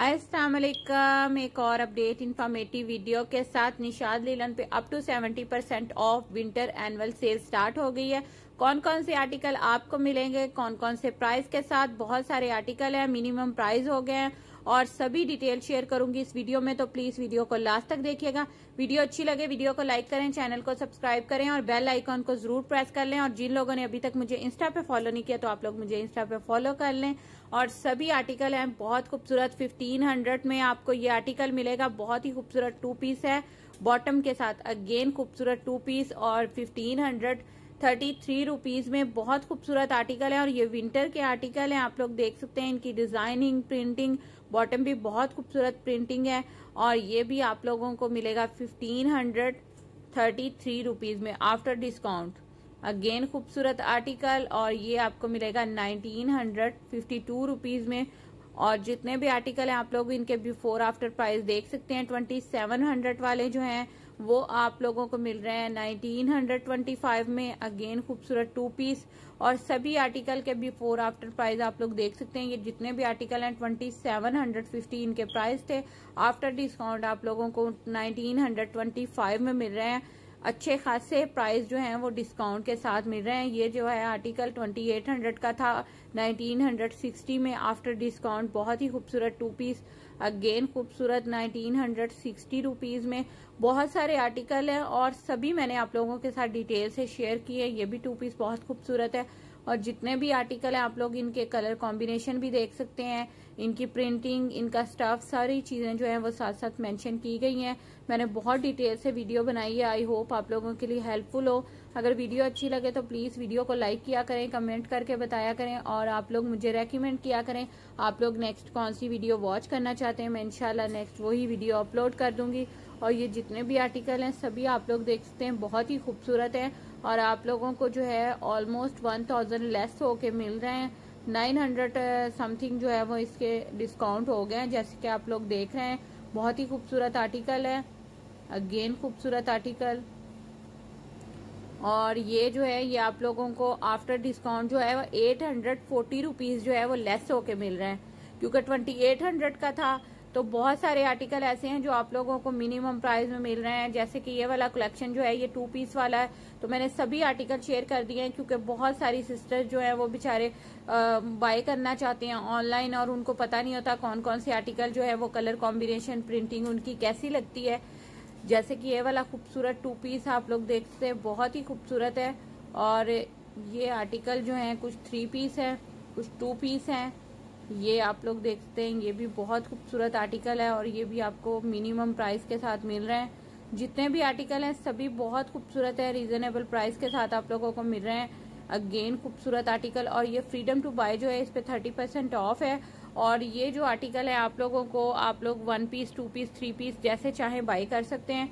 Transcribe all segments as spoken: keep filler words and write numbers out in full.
अस्सलाम वालेकुम। एक और अपडेट इंफॉर्मेटिव वीडियो के साथ निशाद लीलन पे up to seventy percent off winter annual sale start हो गई है। कौन कौन से आर्टिकल आपको मिलेंगे, कौन कौन से प्राइस के साथ, बहुत सारे आर्टिकल हैं, मिनिमम प्राइस हो गए हैं और सभी डिटेल शेयर करूंगी इस वीडियो में, तो प्लीज वीडियो को लास्ट तक देखिएगा। वीडियो अच्छी लगे वीडियो को लाइक करें, चैनल को सब्सक्राइब करें और बेल आइकॉन को जरूर प्रेस कर लें। और जिन लोगों ने अभी तक मुझे इंस्टा पे फॉलो नहीं किया तो आप लोग मुझे इंस्टा पे फॉलो कर लें। और सभी आर्टिकल हैं बहुत खूबसूरत, फिफ्टीन हंड्रेड में आपको ये आर्टिकल मिलेगा। बहुत ही खूबसूरत टू पीस है बॉटम के साथ, अगेन खूबसूरत टू पीस और fifteen hundred thirty three rupees में बहुत खूबसूरत आर्टिकल है। और ये विंटर के आर्टिकल हैं, आप लोग देख सकते हैं इनकी डिजाइनिंग, प्रिंटिंग, बॉटम भी बहुत खूबसूरत प्रिंटिंग है। और ये भी आप लोगों को मिलेगा fifteen hundred thirty three rupees में आफ्टर डिस्काउंट। अगेन खूबसूरत आर्टिकल और ये आपको मिलेगा nineteen hundred fifty two rupees में। और जितने भी आर्टिकल हैं आप लोग इनके बिफोर आफ्टर प्राइस देख सकते हैं। ट्वेंटी सेवन हंड्रेड वाले जो हैं वो आप लोगों को मिल रहे हैं नाइनटीन हंड्रेड ट्वेंटी फाइव में। अगेन खूबसूरत टू पीस और सभी आर्टिकल के बिफोर आफ्टर प्राइस आप लोग देख सकते हैं। ये जितने भी आर्टिकल हैं ट्वेंटी सेवन हंड्रेड फिफ्टी इनके प्राइस थे, आफ्टर डिस्काउंट आप लोगों को नाइनटीन हंड्रेड ट्वेंटी फाइव में मिल रहे हैं। अच्छे खासे प्राइस जो हैं वो डिस्काउंट के साथ मिल रहे हैं। ये जो है आर्टिकल ट्वेंटी एट हंड्रेड का था, नाइनटीन हंड्रेड सिक्सटी में आफ्टर डिस्काउंट। बहुत ही खूबसूरत टू पीस, अगेन खूबसूरत नाइनटीन हंड्रेड सिक्सटी रुपीज में। बहुत सारे आर्टिकल हैं और सभी मैंने आप लोगों के साथ डिटेल से शेयर किए। ये भी टू पीस बहुत खूबसूरत है और जितने भी आर्टिकल हैं आप लोग इनके कलर कॉम्बिनेशन भी देख सकते हैं, इनकी प्रिंटिंग, इनका स्टफ, सारी चीजें जो हैं वो साथ साथ मेंशन की गई हैं। मैंने बहुत डिटेल से वीडियो बनाई है, आई होप आप लोगों के लिए हेल्पफुल हो। अगर वीडियो अच्छी लगे तो प्लीज वीडियो को लाइक किया करें, कमेंट करके बताया करें और आप लोग मुझे रेकमेंड किया करें आप लोग नेक्स्ट कौन सी वीडियो वॉच करना चाहते हैं। मैं इंशाल्लाह नेक्स्ट वही वीडियो अपलोड कर दूंगी। और ये जितने भी आर्टिकल हैं सभी आप लोग देख सकते हैं बहुत ही खूबसूरत है और आप लोगों को जो है ऑलमोस्ट वन थाउजेंड लेस होके मिल रहे हैं। नाइन हंड्रेड समथिंग जो है वो इसके डिस्काउंट हो गए हैं, जैसे कि आप लोग देख रहे हैं। बहुत ही खूबसूरत आर्टिकल है, अगेन खूबसूरत आर्टिकल। और ये जो है ये आप लोगों को आफ्टर डिस्काउंट जो है वो एट हंड्रेड फोर्टी रुपीज जो है वो लेस होके मिल रहे हैं, क्योंकि ट्वेंटी एट हंड्रेड का था। तो बहुत सारे आर्टिकल ऐसे हैं जो आप लोगों को मिनिमम प्राइस में मिल रहे हैं, जैसे कि ये वाला कलेक्शन जो है ये टू पीस वाला है। तो मैंने सभी आर्टिकल शेयर कर दिए हैं क्योंकि बहुत सारी सिस्टर्स जो है वो बेचारे बाय करना चाहते हैं ऑनलाइन और उनको पता नहीं होता कौन कौन से आर्टिकल जो है वो कलर कॉम्बिनेशन, प्रिंटिंग उनकी कैसी लगती है। जैसे कि ये वाला खूबसूरत टू पीस आप लोग देखते हैं बहुत ही खूबसूरत है। और ये आर्टिकल जो है कुछ थ्री पीस है, कुछ टू पीस है, ये आप लोग देखते हैं। ये भी बहुत खूबसूरत आर्टिकल है और ये भी आपको मिनिमम प्राइस के साथ मिल रहे हैं। जितने भी आर्टिकल हैं सभी बहुत खूबसूरत है, रीजनेबल प्राइस के साथ आप लोगों को मिल रहे हैं। अगेन खूबसूरत आर्टिकल। और ये फ्रीडम टू बाय जो है इस पे थर्टी परसेंट ऑफ है। और ये जो आर्टिकल है आप लोगों को आप लोग one piece, two piece, three piece जैसे चाहे बाय कर सकते हैं।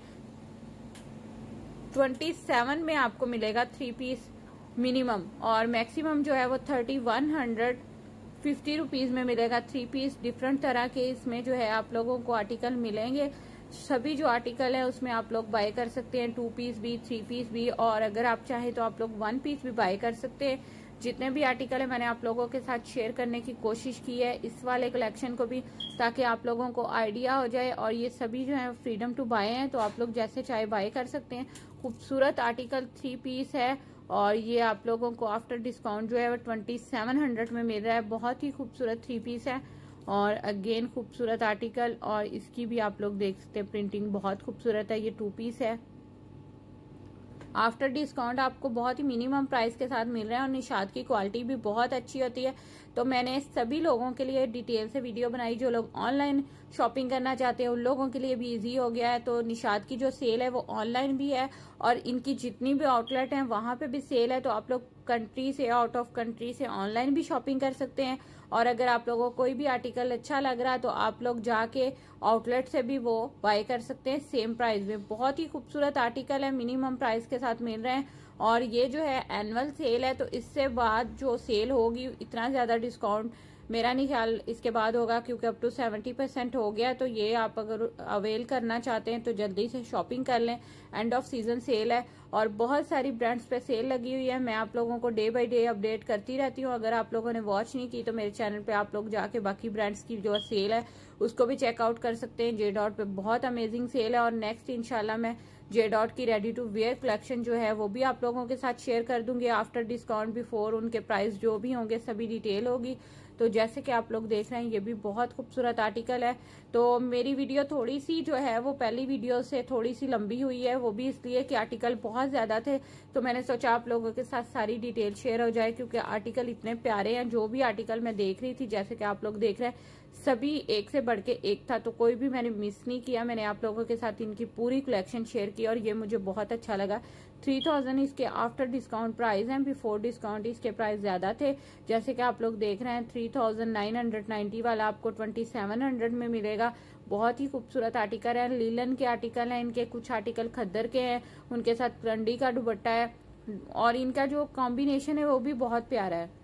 ट्वेंटी सेवन में आपको मिलेगा थ्री पीस मिनिमम और मैक्सिमम जो है वो thirty one hundred fifty rupees में मिलेगा थ्री पीस। डिफरेंट तरह के इसमें जो है आप लोगों को आर्टिकल मिलेंगे। सभी जो आर्टिकल है उसमें आप लोग बाय कर सकते हैं, टू पीस भी, थ्री पीस भी, और अगर आप चाहे तो आप लोग वन पीस भी बाय कर सकते हैं। जितने भी आर्टिकल है मैंने आप लोगों के साथ शेयर करने की कोशिश की है इस वाले कलेक्शन को भी, ताकि आप लोगों को आइडिया हो जाए। और ये सभी जो है फ्रीडम टू बाय हैं, तो आप लोग जैसे चाहे बाय कर सकते हैं। खूबसूरत आर्टिकल थ्री पीस है और ये आप लोगों को आफ्टर डिस्काउंट जो है वो ट्वेंटी सेवन हंड्रेड में मिल रहा है। बहुत ही खूबसूरत थ्री पीस है और अगेन खूबसूरत आर्टिकल। और इसकी भी आप लोग देख सकते हैं प्रिंटिंग बहुत खूबसूरत है। ये टू पीस है, आफ्टर डिस्काउंट आपको बहुत ही मिनिमम प्राइस के साथ मिल रहा है और निशाद की क्वालिटी भी बहुत अच्छी होती है। तो मैंने सभी लोगों के लिए डिटेल से वीडियो बनाई, जो लोग ऑनलाइन शॉपिंग करना चाहते हैं उन लोगों के लिए भी इजी हो गया है। तो निशाद की जो सेल है वो ऑनलाइन भी है और इनकी जितनी भी आउटलेट है वहां पे भी सेल है। तो आप लोग कंट्री से, आउट ऑफ कंट्री से ऑनलाइन भी शॉपिंग कर सकते हैं। और अगर आप लोगों को कोई भी आर्टिकल अच्छा लग रहा है तो आप लोग जाके आउटलेट से भी वो बाय कर सकते हैं सेम प्राइस में। बहुत ही खूबसूरत आर्टिकल है, मिनिमम प्राइस के साथ मिल रहे हैं। और ये जो है एनुअल सेल है, तो इससे बाद जो सेल होगी इतना ज्यादा डिस्काउंट मेरा नहीं ख्याल इसके बाद होगा, क्योंकि अप टू सेवेंटी परसेंट हो गया। तो ये आप अगर अवेल करना चाहते हैं तो जल्दी से शॉपिंग कर लें, एंड ऑफ सीजन सेल है और बहुत सारी ब्रांड्स पे सेल लगी हुई है। मैं आप लोगों को डे बाय डे अपडेट करती रहती हूँ। अगर आप लोगों ने वॉच नहीं की तो मेरे चैनल पे आप लोग जाके बाकी ब्रांड्स की जो सेल है उसको भी चेकआउट कर सकते हैं। जे डॉट पे बहुत अमेजिंग सेल है। और नेक्स्ट इंशाल्लाह मैं जे डॉट की रेडी टू वेयर कलेक्शन जो है वो भी आप लोगों के साथ शेयर कर दूंगी आफ्टर डिस्काउंट, बिफोर। उनके प्राइस जो भी होंगे सभी डिटेल होगी। तो जैसे कि आप लोग देख रहे हैं ये भी बहुत खूबसूरत आर्टिकल है। तो मेरी वीडियो थोड़ी सी जो है वो पहली वीडियो से थोड़ी सी लंबी हुई है, वो भी इसलिए कि आर्टिकल बहुत ज्यादा थे। तो मैंने सोचा आप लोगों के साथ सारी डिटेल शेयर हो जाए, क्योंकि आर्टिकल इतने प्यारे हैं। जो भी आर्टिकल मैं देख रही थी, जैसे कि आप लोग देख रहे हैं, सभी एक से बढ़ के एक था, तो कोई भी मैंने मिस नहीं किया। मैंने आप लोगों के साथ इनकी पूरी कलेक्शन शेयर की और ये मुझे बहुत अच्छा लगा। थ्री थाउजेंड इसके आफ्टर डिस्काउंट प्राइस हैं, बिफोर डिस्काउंट इसके प्राइस ज्यादा थे। जैसे कि आप लोग देख रहे हैं three thousand nine hundred ninety वाला आपको ट्वेंटी सेवन हंड्रेड में मिलेगा। बहुत ही खूबसूरत आर्टिकल है, लीलन के आर्टिकल हैं इनके, कुछ आर्टिकल खद्दर के हैं, उनके साथ रंडी का दुपट्टा है और इनका जो कॉम्बिनेशन है वो भी बहुत प्यारा है।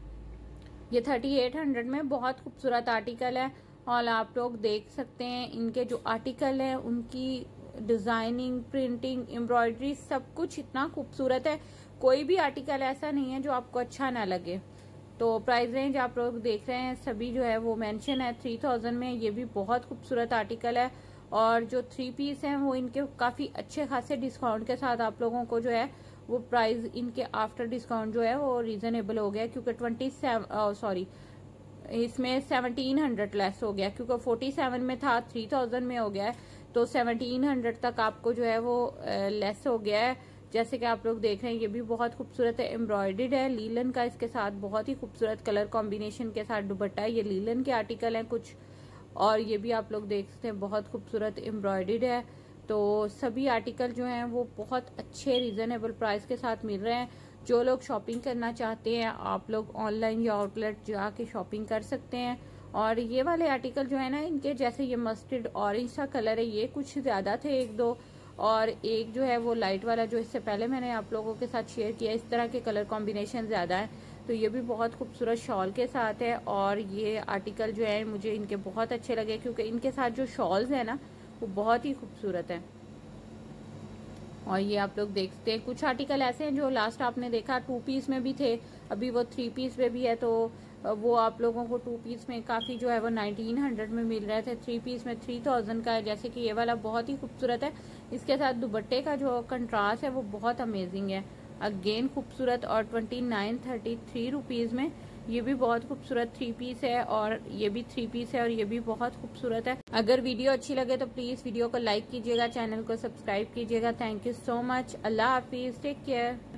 ये थर्टी एट हंड्रेड में बहुत खूबसूरत आर्टिकल है। और आप लोग देख सकते हैं इनके जो आर्टिकल है उनकी डिजाइनिंग, प्रिंटिंग, एम्ब्रॉयडरी सब कुछ इतना खूबसूरत है। कोई भी आर्टिकल ऐसा नहीं है जो आपको अच्छा ना लगे। तो प्राइस रेंज आप लोग देख रहे हैं सभी जो है वो मेंशन है थ्री थाउजेंड में। ये भी बहुत खूबसूरत आर्टिकल है। और जो थ्री पीस हैं वो इनके काफी अच्छे खासे डिस्काउंट के साथ आप लोगों को जो है वो प्राइस इनके आफ्टर डिस्काउंट जो है वो रीजनेबल हो गया, क्योंकि ट्वेंटी सेवन सॉरी इसमें सेवनटीन हंड्रेड लेस हो गया, क्योंकि फोर्टी सेवन में था, थ्री थाउजेंड में हो गया है, तो सेवनटीन हंड्रेड तक आपको जो है वो लेस हो गया है। जैसे कि आप लोग देख रहे हैं ये भी बहुत खूबसूरत है, एम्ब्रॉयडर्ड है लीलन का, इसके साथ बहुत ही खूबसूरत कलर कॉम्बिनेशन के साथ दुपट्टा है। ये लीलन के आर्टिकल हैं कुछ, और ये भी आप लोग देख सकते हैं बहुत खूबसूरत एम्ब्रॉयडर्ड है। तो सभी आर्टिकल जो हैं वो बहुत अच्छे रीजनेबल प्राइस के साथ मिल रहे हैं। जो लोग शॉपिंग करना चाहते हैं आप लोग ऑनलाइन या आउटलेट जाके शॉपिंग कर सकते हैं। और ये वाले आर्टिकल जो है ना इनके, जैसे ये मस्टर्ड ऑरेंज सा कलर है, ये कुछ ज्यादा थे एक दो, और एक जो है वो लाइट वाला जो इससे पहले मैंने आप लोगों के साथ शेयर किया, इस तरह के कलर कॉम्बिनेशन ज्यादा है। तो ये भी बहुत खूबसूरत शॉल के साथ है। और ये आर्टिकल जो है मुझे इनके बहुत अच्छे लगे, क्योंकि इनके साथ जो शॉल्स है ना वो बहुत ही खूबसूरत है। और ये आप लोग देखते हैं कुछ आर्टिकल ऐसे हैं जो लास्ट आपने देखा टू पीस में भी थे, अभी वो थ्री पीस में भी है। तो वो आप लोगों को टू पीस में काफी जो है वो नाइनटीन हंड्रेड में मिल रहे थे, थ्री पीस में थ्री थाउजेंड का है। जैसे कि ये वाला बहुत ही खूबसूरत है, इसके साथ दुपट्टे का जो कंट्रास्ट है वो बहुत अमेजिंग है, अगेन खूबसूरत। और twenty nine thirty three rupees में ये भी बहुत खूबसूरत थ्री पीस है, और ये भी थ्री पीस है और ये भी बहुत खूबसूरत है। अगर वीडियो अच्छी लगे तो प्लीज वीडियो को लाइक कीजिएगा, चैनल को सब्सक्राइब कीजिएगा। Thank you so much. अल्लाह हाफिज, टेक केयर।